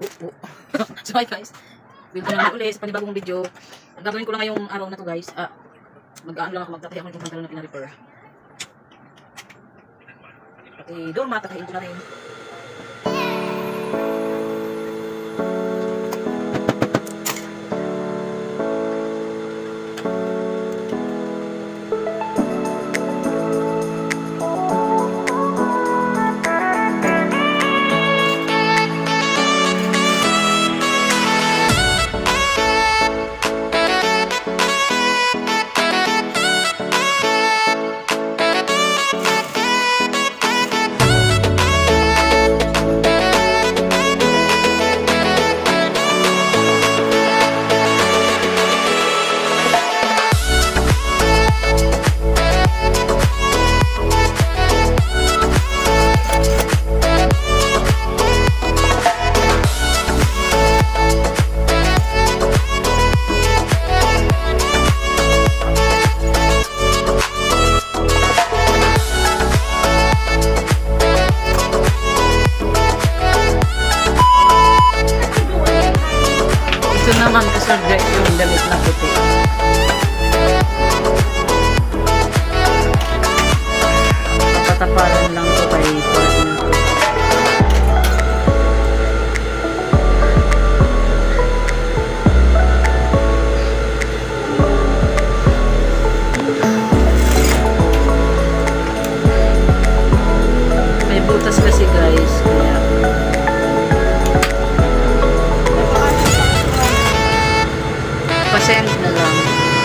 So hi guys, welcome na ulit sa panibagong video. Ang gagawin ko lang ngayong araw na to guys, mag-ano lang ako, magtatay ako ng pantalon na pina-repair. Pati doormat, tatayin ko na rin. Naman kasurga yung damit na puti. Patataparan lang ko kay partner ko. May butas kasi guys, kaya pasensya na lang.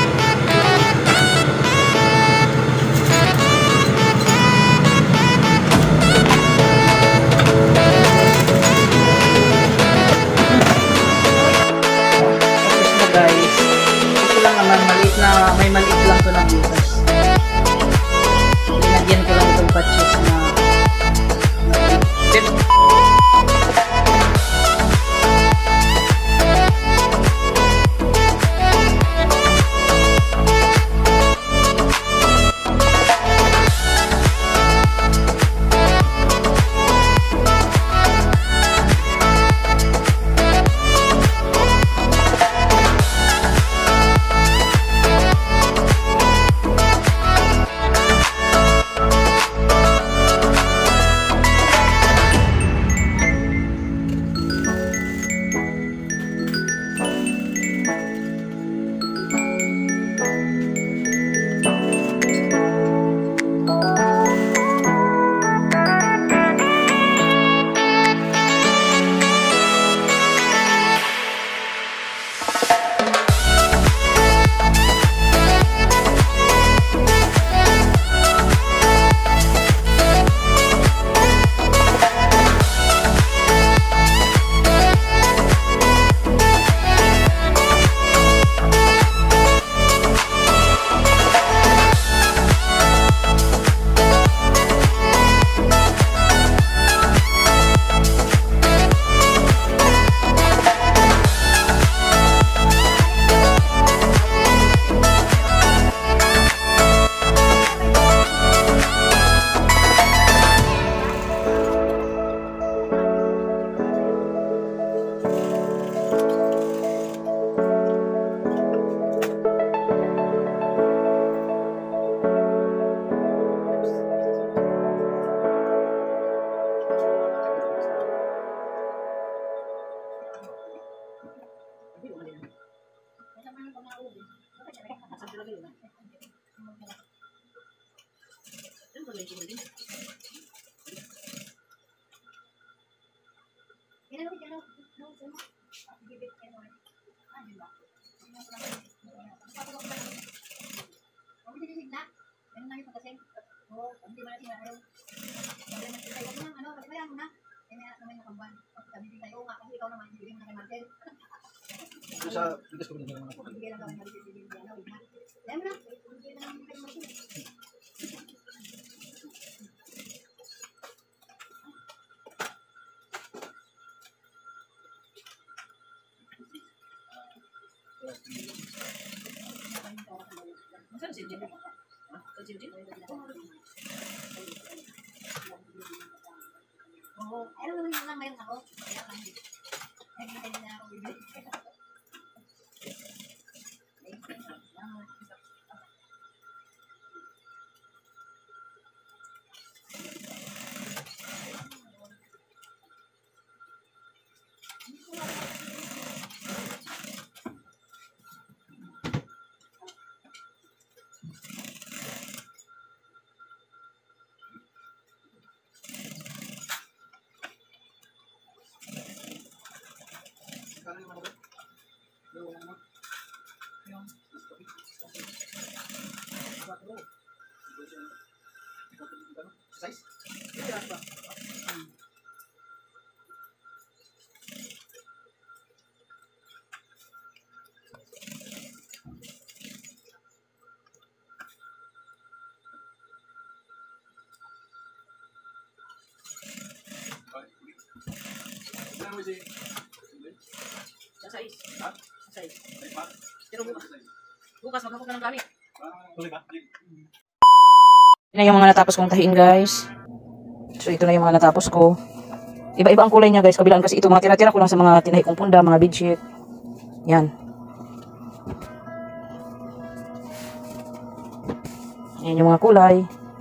Tapos na guys. Ito lang naman, may maliit lang to na butas. Linagyan ko lang itong patches na sa bigas ko rin naman ako. Size? Sa size. Ha? Sa size. Pero bukas. Bukas magkakot na ng gamit. Ito na yung mga natapos kong tahiin, guys. So, ito na yung mga natapos ko. Iba-iba ang kulay niya, guys. Kabilaan kasi ito. Mga tira-tira ko lang sa mga tinahi kong punda, mga bedsheet. Yan. Yan yung mga kulay.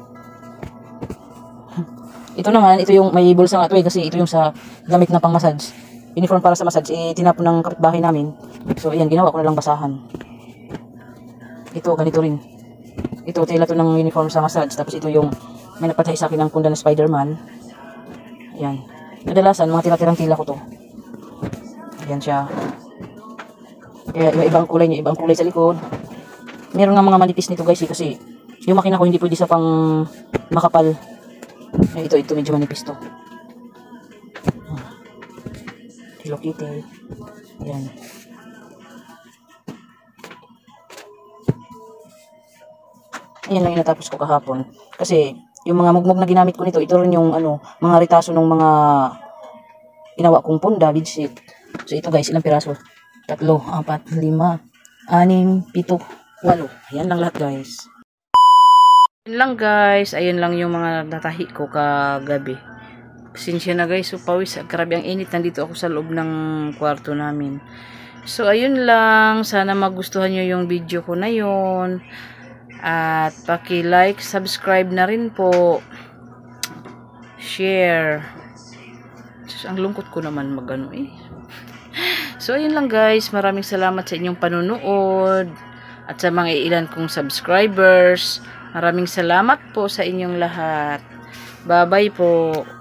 Ito naman, ito yung may bulsa nga ito eh. Kasi ito yung sa gamit na pang massage. Uniform para sa massage. Tinapon ng kapitbahay namin. So, ayan. Ginawa ko na lang basahan. Ito, ganito rin. Ito, tela to ng uniform sa massage. Tapos ito yung may nagpatahi sa akin ng punda na Spider-Man. Ayan. Kadalasan, mga tira-tirang tila ko to. Ayan siya. Kaya iba-ibang kulay niya. Ibang kulay sa likod. Meron nga mga manipis nito guys kasi yung makina ko hindi pwede sa pang makapal. Ito medyo manipis to. Hello Kitty. Ayan. Ayan lang yung natapos ko kahapon. Kasi yung mga mugmug na ginamit ko nito, ito rin yung mga ritaso ng mga ginawa kong punda, bedsheet. So ito guys, ilang piraso? 3, 4, 5, 6, 7, 8. Ayan lang lahat guys. Ayan lang guys, ayun lang yung mga natahi ko kagabi. Pasensya na guys, so pawis, grabe ang init. Nandito ako sa loob ng kwarto namin. So ayun lang, sana magustuhan nyo yung video ko na yun. At paki-like, subscribe na rin po. Share. Ang lungkot ko naman magano eh. So ayun lang guys, maraming salamat sa inyong panunood at sa mga ilan kong subscribers. Maraming salamat po sa inyong lahat. Bye-bye po.